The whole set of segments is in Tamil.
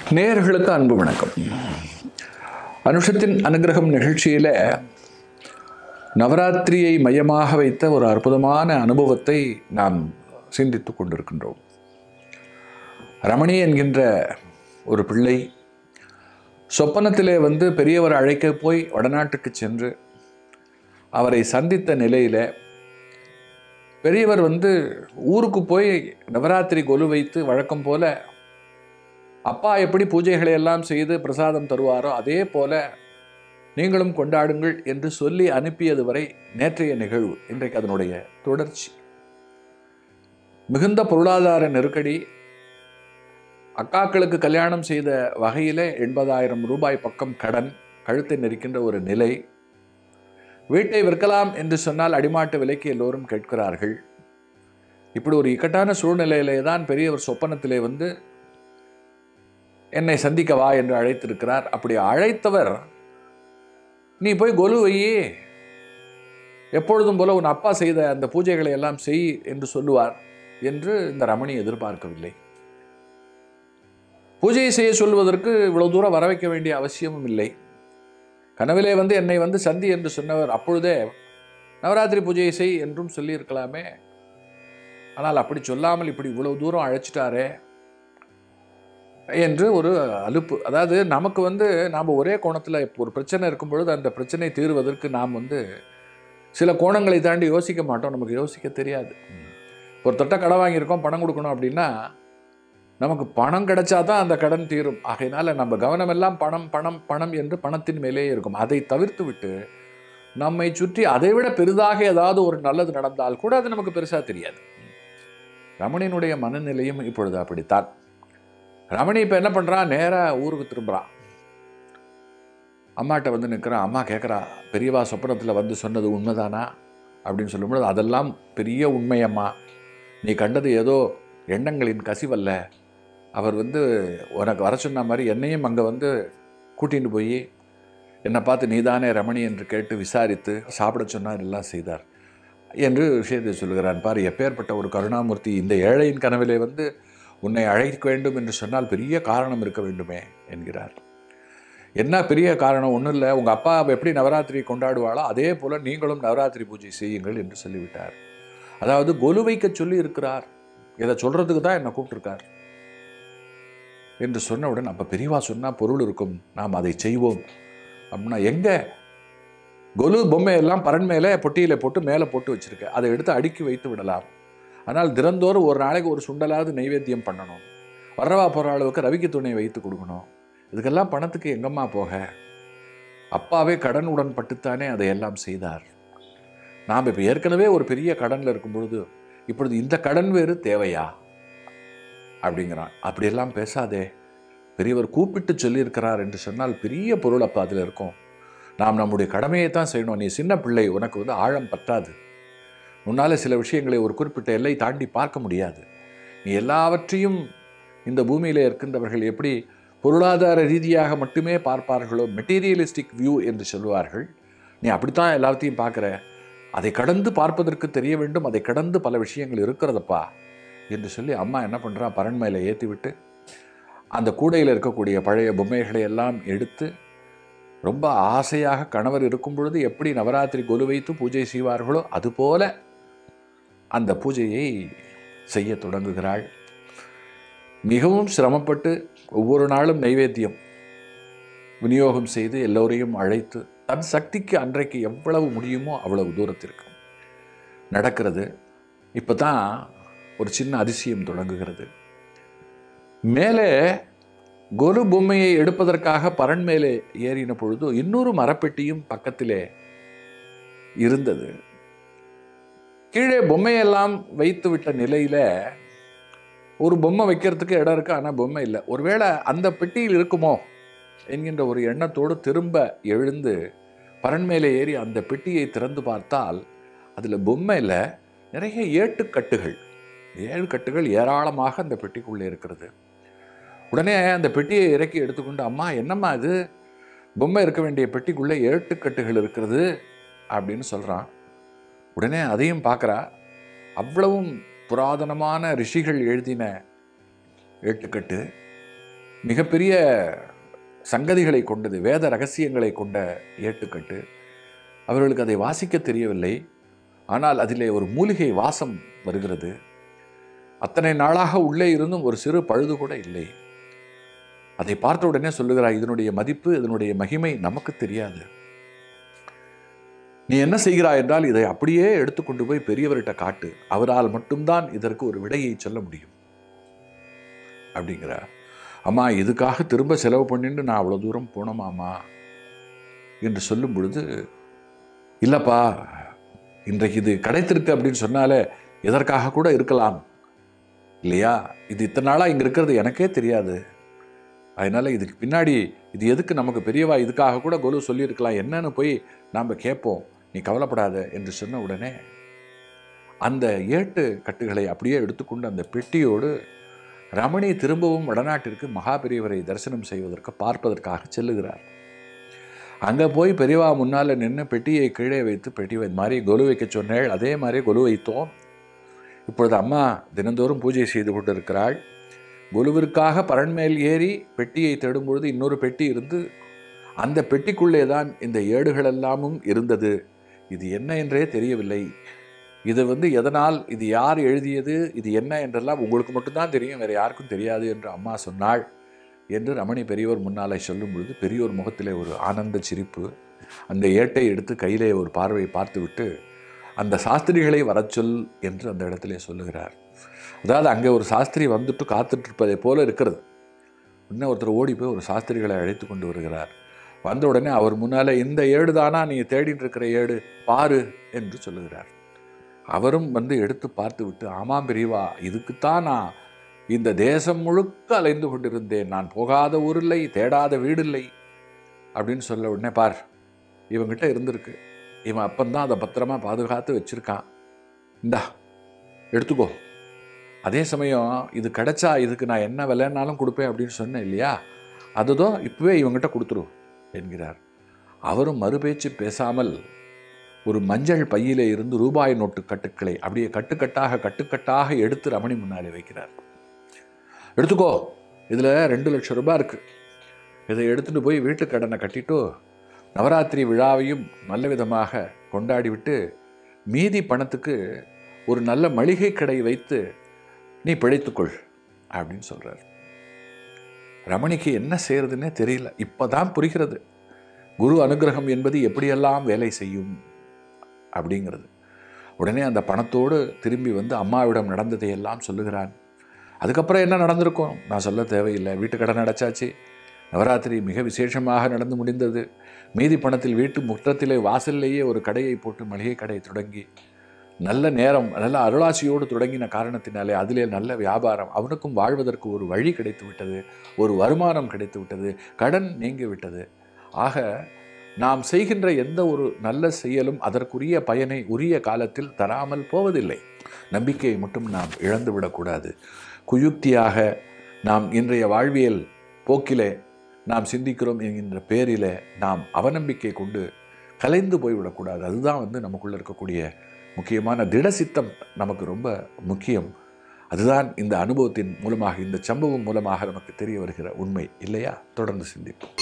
நேயர்களுக்கு அன்பு வணக்கம். அனுஷத்தின் அனுகிரகம் நிகழ்ச்சியில் நவராத்திரியை மையமாக வைத்த ஒரு அற்புதமான அனுபவத்தை நாம் சிந்தித்து கொண்டிருக்கின்றோம். ரமணி என்கின்ற ஒரு பிள்ளை சொப்பனத்திலே பெரியவர் அழைக்க போய் வடநாட்டுக்கு சென்று அவரை சந்தித்த நிலையில் பெரியவர் ஊருக்கு போய் நவராத்திரி கொலு வைத்து வழக்கம் போல அப்பா எப்படி பூஜைகளை எல்லாம் செய்து பிரசாதம் தருவாரோ அதே போல நீங்களும் கொண்டாடுங்கள் என்று சொல்லி அனுப்பியது வரை நேற்றைய நிகழ்வு. இன்றைக்கு அதனுடைய தொடர்ச்சி. மிகுந்த பொருளாதார நெருக்கடி, அக்காக்களுக்கு கல்யாணம் செய்த வகையில் 80,000 ரூபாய் பக்கம் கடன், கழுத்தை நெரிக்கின்ற ஒரு நிலை. வீட்டை விற்கலாம் என்று சொன்னால் அடிமாட்டு விலைக்கு எல்லோரும் கேட்கிறார்கள். இப்படி ஒரு இக்கட்டான சூழ்நிலையிலே தான் பெரியவர் சொப்பனத்திலே என்னை சந்திக்க வா என்று அழைத்திருக்கிறார். அப்படி அழைத்தவர், நீ போய் கொலு வையே, எப்பொழுதும் போல உன் அப்பா செய்த அந்த பூஜைகளை எல்லாம் செய் என்று சொல்லுவார் என்று இந்த ரமணி எதிர்பார்க்கவில்லை. பூஜையை செய்ய சொல்வதற்கு இவ்வளவு தூரம் வர வைக்க வேண்டிய அவசியமும் இல்லை. கனவிலே என்னை சந்தி என்று சொன்னவர் அப்பொழுதே நவராத்திரி பூஜையை செய் என்றும் சொல்லியிருக்கலாமே. ஆனால் அப்படி சொல்லாமல் இப்படி இவ்வளவு தூரம் அழைச்சிட்டாரே என்று ஒரு அலுப்பு. அதாவது நமக்கு நாம் ஒரே கோணத்தில் ஒரு பிரச்சனை இருக்கும் பொழுது அந்த பிரச்சனை தீர்வதற்கு நாம் சில கோணங்களை தாண்டி யோசிக்க மாட்டோம். நமக்கு யோசிக்க தெரியாது. ஒரு தொட்ட கடன் வாங்கியிருக்கோம், பணம் கொடுக்கணும் அப்படின்னா நமக்கு பணம் கிடைச்சா தான் அந்த கடன் தீரும். ஆகையினால நம்ம கவனமெல்லாம் பணம் பணம் பணம் என்று பணத்தின் மேலே இருக்கும். அதை தவிர்த்து விட்டு நம்மை சுற்றி அதைவிட பெரிதாக ஏதாவது ஒரு நல்லது நடந்தால் கூட அது நமக்கு பெருசாக தெரியாது. ரமணியினுடைய மனநிலையும் இப்பொழுது அப்படித்தான். ரமணி இப்போ என்ன பண்ணுறான், நேராக ஊருக்கு திரும்புகிறான். அம்மாட்ட நிற்கிறான். அம்மா கேட்குறா, பெரியவா சொப்பனத்தில் சொன்னது உண்மைதானா அப்படின்னு சொல்லும்போது, அதெல்லாம் பெரிய உண்மையம்மா. நீ கண்டது ஏதோ எண்ணங்களின் கசிவல்ல. அவர் உனக்கு வர சொன்ன மாதிரி என்னையும் அங்கே கூட்டிகிட்டு போய் என்னை பார்த்து நீதானே ரமணி என்று கேட்டு விசாரித்து சாப்பிட சொன்னார், எல்லாம் செய்தார் என்று விஷயத்தை சொல்கிறான். பாரு, எப்பேற்பட்ட ஒரு கருணாமூர்த்தி. இந்த ஏழையின் கனவிலே உன்னை அழைக்க வேண்டும் என்று சொன்னால் பெரிய காரணம் இருக்க வேண்டுமே என்கிறார். என்ன பெரிய காரணம்? ஒன்றும் இல்லை, உங்கள் அப்பா எப்படி நவராத்திரி கொண்டாடுவாளோ அதே போல் நீங்களும் நவராத்திரி பூஜை செய்யுங்கள் என்று சொல்லிவிட்டார். அதாவது கொலு வைக்க சொல்லி இருக்கிறார். இதை சொல்கிறதுக்கு தான் என்னை கூப்பிட்டுருக்கார் என்று சொன்னவுடன், அப்போ பெரியவா சொன்னால் பொருள் இருக்கும், நாம் அதை செய்வோம் அப்படின்னா, எங்கே கொலு பொம்மையெல்லாம் பரன் மேலே பொட்டியில் போட்டு மேலே போட்டு வச்சுருக்கேன், அதை எடுத்து அடுக்கி வைத்து விடலாம். ஆனால் தினந்தோறும் ஒரு நாளைக்கு ஒரு சுண்டலாவது நைவேத்தியம் பண்ணணும். வர்றவா போகிற அளவுக்கு ரவிக்கு துணையை வைத்து கொடுக்கணும். இதுக்கெல்லாம் பணத்துக்கு எங்கம்மா போக? அப்பாவே கடன் உடன் பட்டுத்தானே அதையெல்லாம் செய்தார். நாம் இப்போ ஏற்கனவே ஒரு பெரிய கடனில் இருக்கும் பொழுது இப்பொழுது இந்த கடன் வேறு தேவையா அப்படிங்கிறான். அப்படியெல்லாம் பேசாதே, பெரியவர் கூப்பிட்டு சொல்லியிருக்கிறார் என்று சொன்னால் பெரிய பொருள் அப்போ அதில் இருக்கும். நாம் நம்முடைய கடமையை தான் செய்யணும். நீ சின்ன பிள்ளை, உனக்கு ஆழம் பற்றாது. உன்னால் சில விஷயங்களை ஒரு குறிப்பிட்ட எல்லை தாண்டி பார்க்க முடியாது. நீ எல்லாவற்றையும் இந்த பூமியில் இருக்கின்றவர்கள் எப்படி பொருளாதார ரீதியாக மட்டுமே பார்ப்பார்களோ, மெட்டீரியலிஸ்டிக் வியூ என்று சொல்லுவார்கள், நீ அப்படித்தான் எல்லாத்தையும் பார்க்குற. அதை கடந்து பார்ப்பதற்கு தெரிய வேண்டும். அதை கடந்து பல விஷயங்கள் இருக்கிறதப்பா என்று சொல்லி அம்மா என்ன பண்ணுறா, பரன் மேலே ஏற்றி விட்டு அந்த கூடையில் இருக்கக்கூடிய பழைய பொம்மைகளை எல்லாம் எடுத்து, ரொம்ப ஆசையாக கணவர் இருக்கும் பொழுது எப்படி நவராத்திரி கொலு வைத்து பூஜை செய்வார்களோ அதுபோல அந்த பூஜையை செய்ய தொடங்குகிறாள். மிகவும் சிரமப்பட்டு ஒவ்வொரு நாளும் நைவேத்தியம் விநியோகம் செய்து எல்லோரையும் அழைத்து தன் சக்திக்கு அன்றைக்கு எவ்வளவு முடியுமோ அவ்வளவு தூரத்திற்கு நடக்கிறது. இப்போ தான் ஒரு சின்ன அதிசயம் தொடங்குகிறது. மேலே கொலு பொம்மையை எடுப்பதற்காக பரன் மேலே ஏறின பொழுது இன்னொரு மரப்பெட்டியும் பக்கத்திலே இருந்தது. கீழே பொம்மையெல்லாம் வைத்து விட்ட நிலையில் ஒரு பொம்மை வைக்கிறதுக்கு இடம் இருக்குது, ஆனால் பொம்மை இல்லை. ஒருவேளை அந்த பெட்டியில் இருக்குமோ என்கின்ற ஒரு எண்ணத்தோடு திரும்ப எழுந்து பரன் மேலே ஏறி அந்த பெட்டியை திறந்து பார்த்தால் அதில் பொம்மையில் நிறைய 7 கட்டுகள் ஏராளமாக அந்த பெட்டிக்குள்ளே இருக்கிறது. உடனே அந்த பெட்டியை இறக்கி எடுத்துக்கொண்டு, அம்மா என்னம்மா இது, பொம்மை இருக்க வேண்டிய பெட்டிக்குள்ளே 7 கட்டுகள் இருக்கிறது அப்படின்னு சொல்கிறான். உடனே அதையும் பார்க்குறா. அவ்வளவும் புராதனமான ரிஷிகள் எழுதின 8 கட்டு. மிகப்பெரிய சங்கதிகளை கொண்டது, வேத ரகசியங்களை கொண்ட ஏட்டுக்கட்டு. அவர்களுக்கு அதை வாசிக்க தெரியவில்லை. ஆனால் அதிலே ஒரு மூலிகை வாசம் வருகிறது. அத்தனை நாளாக உள்ளே இருந்தும் ஒரு சிறு பழுது கூட இல்லை. அதை பார்த்த உடனே சொல்லுகிறாய், இதனுடைய மதிப்பு, இதனுடைய மகிமை நமக்கு தெரியாது. நீ என்ன செய்கிறாய் என்றால் இதை அப்படியே எடுத்துக்கொண்டு போய் பெரியவர்கிட்ட காட்டு, அவரால் மட்டும்தான் இதற்கு ஒரு விடையை சொல்ல முடியும் அப்படிங்கிறார். அம்மா, இதுக்காக திரும்ப செலவு பண்ணிட்டு நான் அவ்வளோ தூரம் போனோமாம்மா என்று சொல்லும் பொழுது, இல்லைப்பா, இன்றைக்கு இது கிடைத்திருக்கு அப்படின்னு சொன்னாலே எதற்காக கூட இருக்கலாம் இல்லையா? இது இத்தனை நாளாக இங்கே இருக்கிறது எனக்கே தெரியாது. அதனால் இதுக்கு பின்னாடி இது எதுக்கு நமக்கு பெரியவா இதுக்காக கூட கொலு சொல்லியிருக்கலாம், என்னன்னு போய் நாம் கேட்போம், நீ கவலைப்படாத என்று சொன்ன உடனே அந்த ஏட்டு கட்டுகளை அப்படியே எடுத்துக்கொண்டு அந்த பெட்டியோடு ரமணி திரும்பவும் வடநாட்டிற்கு மகா பெரியவரை தரிசனம் செய்வதற்கு பார்ப்பதற்காக செல்லுகிறார். அங்கே போய் பெரியவா முன்னால் நின்று பெட்டியை கீழே வைத்து, பெட்டி மாதிரி கொலு வைக்க சொன்னேள், அதே மாதிரி கொலு வைத்தோம். இப்பொழுது அம்மா தினந்தோறும் பூஜை செய்து கொண்டு இருக்கிறாள். கொலுவிற்காக பரண்மேல் ஏறி பெட்டியை தேடும்பொழுது இன்னொரு பெட்டி இருந்து, அந்த பெட்டிக்குள்ளே தான் இந்த ஏடுகள் எல்லாமும் இருந்தது. இது என்ன என்றே தெரியவில்லை. இது எதனால், இது யார் எழுதியது, இது என்ன என்றெல்லாம் உங்களுக்கு மட்டும்தான் தெரியும், வேறு யாருக்கும் தெரியாது என்று அம்மா சொன்னாள் என்று ரமணி பெரியவர் முன்னாலே சொல்லும் பொழுது பெரியோர் முகத்திலே ஒரு ஆனந்த சிரிப்பு. அந்த ஏட்டை எடுத்து கையிலே ஒரு பார்வை பார்த்துவிட்டு, அந்த சாஸ்திரிகளை வரச்சொல் என்று அந்த இடத்திலே சொல்லுகிறார். அதாவது அங்கே ஒரு சாஸ்திரி வந்துட்டு காத்துட்ருப்பதை போல இருக்கிறது. இன்னும் ஒருத்தர் ஓடி போய் ஒரு சாஸ்திரிகளை அழைத்து கொண்டு வருகிறார். வந்த உடனே அவர் முன்னால், இந்த ஏடு தானா நீங்கள் தேடிட்டு இருக்கிற ஏடு, பாரு என்று சொல்லுகிறார். அவரும் எடுத்து பார்த்து விட்டு, ஆமாம் பெரியவா, இதுக்குத்தான் நான் இந்த தேசம் முழுக்க அலைந்து கொண்டிருந்தேன், நான் போகாத ஊரில்லை, தேடாத வீடில்லை அப்படின்னு சொல்ல உடனே, பார், இவங்கிட்ட இருந்திருக்கு, இவன் அப்பந்தான் அதை பத்திரமா பாதுகாத்து வச்சுருக்கான், இந்தா எடுத்துக்கோ. அதே சமயம் இது கிடைச்சா இதுக்கு நான் என்ன விலைன்னாலும் கொடுப்பேன் அப்படின்னு சொன்னேன் இல்லையா, அதுதான் இப்போவே இவங்கிட்ட கொடுத்துரும் என்கிறார். அவரும் மறுபேச்சு பேசாமல் ஒரு மஞ்சள் பையிலே இருந்து ரூபாய் நோட்டு கட்டுக்களை அப்படியே கட்டுக்கட்டாக எடுத்து ரமணி முன்னாலே வைக்கிறார். எடுத்துக்கோ, இதில் 2 லட்சம் ரூபாய் இருக்குது, இதை எடுத்துகிட்டு போய் வீட்டு கடனை கட்டிட்டு நவராத்திரி விழாவையும் நல்ல விதமாக கொண்டாடிவிட்டு மீதி பணத்துக்கு ஒரு நல்ல மளிகை கடை வைத்து நீ பிழைத்துக்கொள் அப்படின்னு சொல்கிறார். ரமணிக்கு என்ன செய்யறதுன்னே தெரியல. இப்போ தான் புரிகிறது குரு அனுகிரகம் என்பது எப்படியெல்லாம் வேலை செய்யும் அப்படிங்கிறது. உடனே அந்த பணத்தோடு திரும்பி அம்மாவிடம் நடந்ததையெல்லாம் சொல்லுகிறான். அதுக்கப்புறம் என்ன நடந்திருக்கும் நான் சொல்ல தேவையில்லை. வீட்டு கடன் அடைச்சாச்சு, நவராத்திரி மிக விசேஷமாக நடந்து முடிந்தது. மீதி பணத்தில் வீட்டு முற்றத்திலே வாசல்லையே ஒரு கடையை போட்டு மளிகை கடை தொடங்கி நல்ல நேரம், நல்ல அருளாசியோடு தொடங்கின காரணத்தினாலே அதிலே நல்ல வியாபாரம், அவனுக்கும் வாழ்வதற்கு ஒரு வழி கிடைத்து விட்டது, ஒரு வருமானம் கிடைத்து விட்டது, கடன் நீங்கி விட்டது. ஆக நாம் செய்கின்ற எந்த ஒரு நல்ல செயலும் அதற்குரிய பயனை உரிய காலத்தில் தராமல் போவதில்லை. நம்பிக்கையை மட்டும் நாம் இழந்துவிடக்கூடாது. குயுக்தியாக நாம் இன்றைய வாழ்வியல் போக்கிலே நாம் சிந்திக்கிறோம் என்கின்ற பேரிலே நாம் அவநம்பிக்கை கொண்டு கலைந்து போய்விடக்கூடாது. அதுதான் நமக்குள்ளே இருக்கக்கூடிய முக்கியமான திடசித்தம் நமக்கு ரொம்ப முக்கியம். அதுதான் இந்த அனுபவத்தின் மூலமாக, இந்த சம்பவம் மூலமாக நமக்கு தெரிய வருகிற உண்மை இல்லையா? தொடர்ந்து சிந்திப்போம்.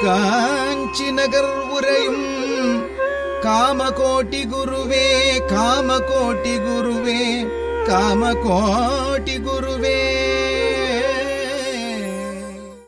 காஞ்சி நகர் உரையும் காமகோட்டி குருவே, காமகோட்டி குருவே, காமகோட்டி குருவே.